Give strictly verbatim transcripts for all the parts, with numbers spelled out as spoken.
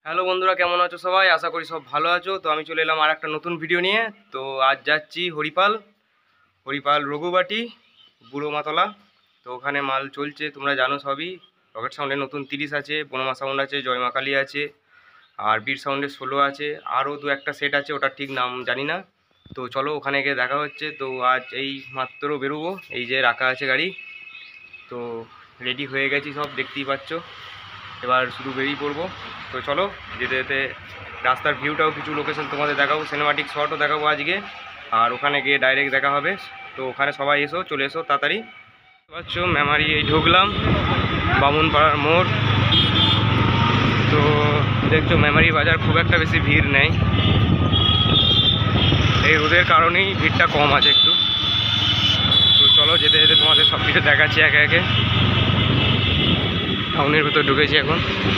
Hello বন্ধুরা, কেমন আছো সবাই? আশা করি সব ভালো আছো। তো আমি চলে এলাম আর একটা নতুন ভিডিও নিয়ে। তো আজ যাচ্ছি হরিপাল হরিপাল রঘুবাটি বুড়োমাতলা। তো ওখানে মাল চলছে, তোমরা জানো সবই। রকেট সাউন্ডের নতুন তিরিশ আছে, বনমা সাউন্ড আছে, জয়মা কালী আছে, আর বীর সাউন্ডের ষোলো আছে, আরও দু একটা সেট আছে, ওটার ঠিক নাম জানি না। তো চলো ওখানে গিয়ে দেখা হচ্ছে। তো আজ এই মাত্র বেরোবো, এই যে রাখা আছে গাড়ি। তো রেডি হয়ে গেছি সব, দেখতেই পাচ্ছ। এবার শুধু বেরিয়ে পড়বো। তো চলো, যেতে যেতে রাস্তার ভিউটাও কিছু লোকেশন তোমাদের দেখাবো, সিনেমাটিক শটও দেখাবো আজকে। আর ওখানে গিয়ে ডাইরেক্ট দেখা হবে। তো ওখানে সবাই এসো, চলে এসো তাড়াতাড়ি। পাচ্ছ মেমারি, এই ঢুকলাম বামুনপাড়ার মোড়। তো দেখছো মেমারি বাজার খুব একটা বেশি ভিড় নেই, এই রোদের কারণেই ভিড়টা কম আছে একটু। তো চলো যেতে যেতে তোমাদের সব কিছু দেখাচ্ছি একে একে। টাউনের ভেতর ঢুকেছি এখন।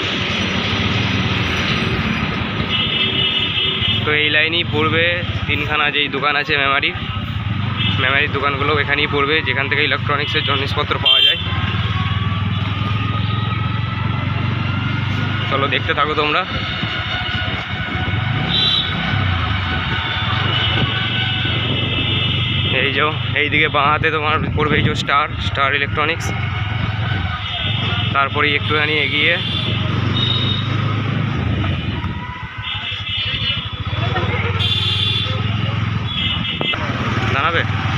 তো এই লাইনেই পড়বে তিনখানা যেই দোকান আছে মেমারির মেমারির দোকানগুলো এখানেই পড়বে, যেখান থেকে ইলেকট্রনিক্সের জিনিসপত্র পাওয়া যায়। চলো দেখতে থাকো তোমরা। এই যে এইদিকে বাঁ হাতে তোমার পড়বে এই যে স্টার স্টার ইলেকট্রনিক্স। তারপরে একটুখানি এগিয়ে দাঁড়াবে,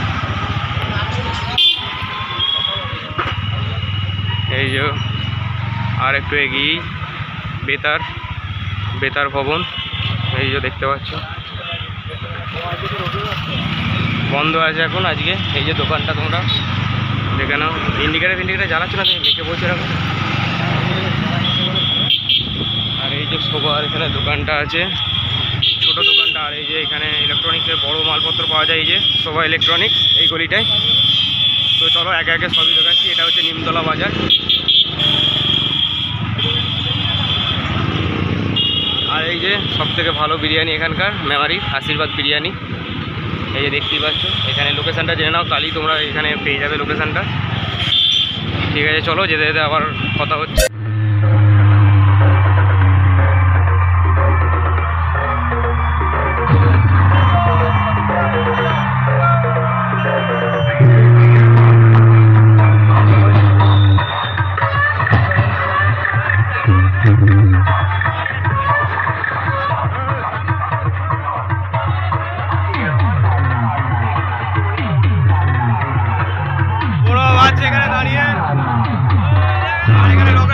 এই যে আর একটু এগিয়ে বেতার বেতার ভবন, এই যে দেখতে পাচ্ছ বন্ধ আছে এখন আজকে। এই যে দোকানটা তোমরা দেখে নাও, ইন্ডিকেটার ইন্ডিকেটার জ্বালাচ্ছ না, তুমি দেখে বলছো এরকম। আর এই যে সবার এখানে দোকানটা আছে, ছোট দোকানটা। আর এই যে এখানে ইলেকট্রনিক্সের বড় মালপত্র পাওয়া যায়, এই যে সবাই ইলেকট্রনিক্স এই গলিটায়। তো চলো একে একে সবই দেখাচ্ছি। এটা হচ্ছে নিমতলা বাজার। আর এই যে সব থেকে ভালো বিরিয়ানি এখানকার মেমারির আশীর্বাদ বিরিয়ানি, এই যে দেখতেই পাচ্ছ। এখানে লোকেশানটা জেনে নাও, তাহলেই তোমরা এখানে পেয়ে যাবে লোকেশানটা। ঠিক আছে, চলো যেতে যেতে আবার কথা হচ্ছে। এখানে দাঁড়িয়ে আর এখানে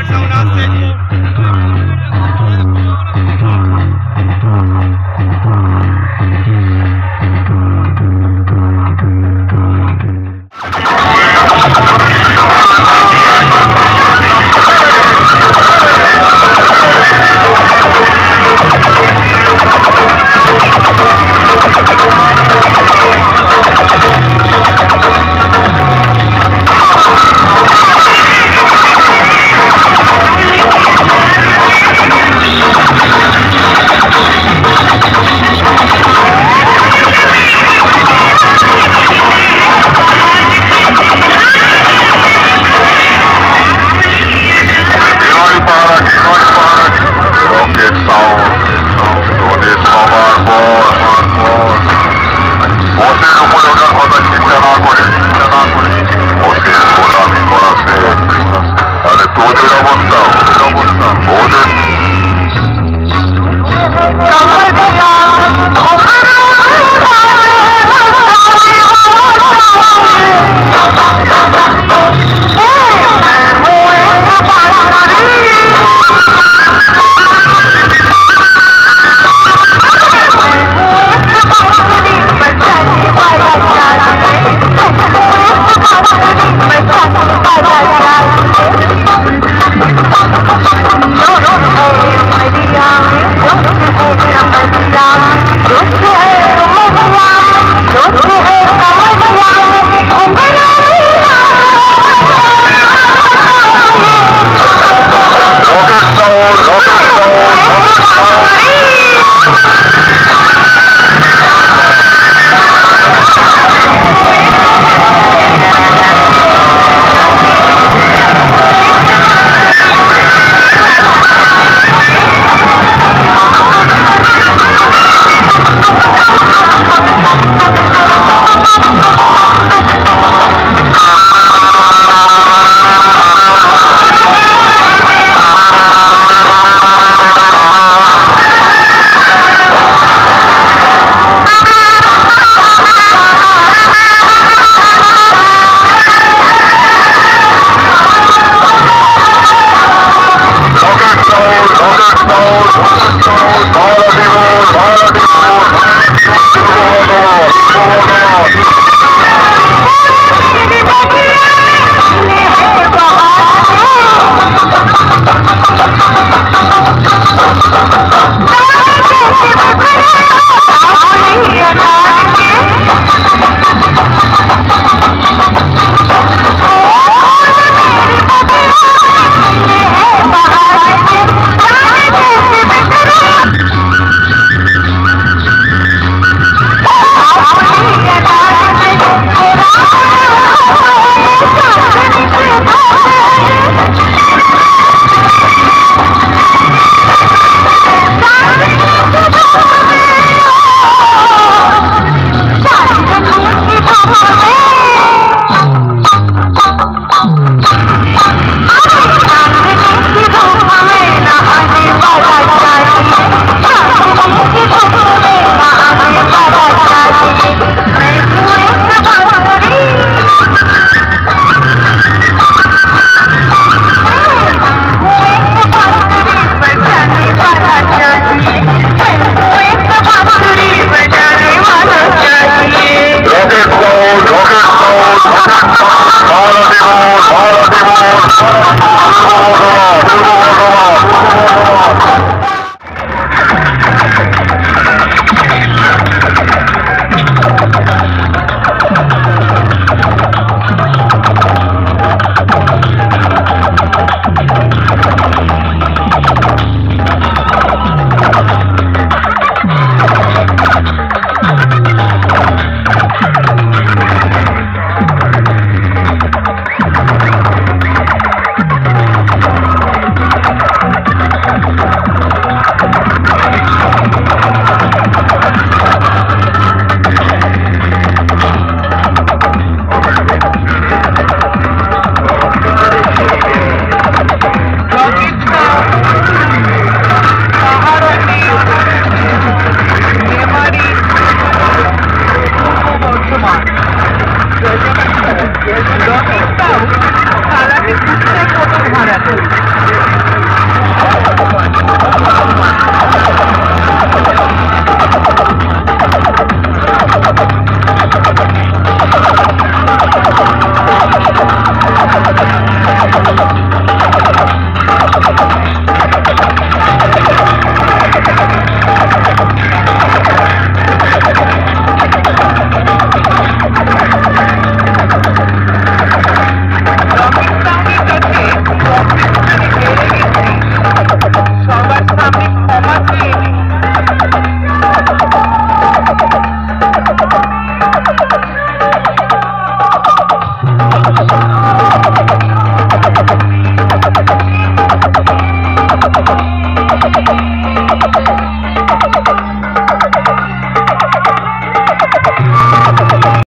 বল